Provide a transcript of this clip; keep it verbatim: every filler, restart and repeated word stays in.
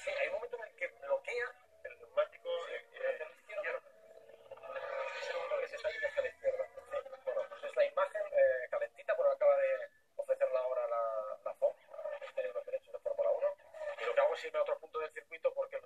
Sí, hay un momento en el que bloquea el neumático eh, eh, del izquierdo. Es el único que se está yendo hacia la izquierda. Sí, bueno, pues es la imagen eh, calentita, porque acaba de ofrecerla ahora la, la F O M, el Ministerio de los Derechos de Fórmula uno. Y lo que hago es irme a otro punto del circuito porque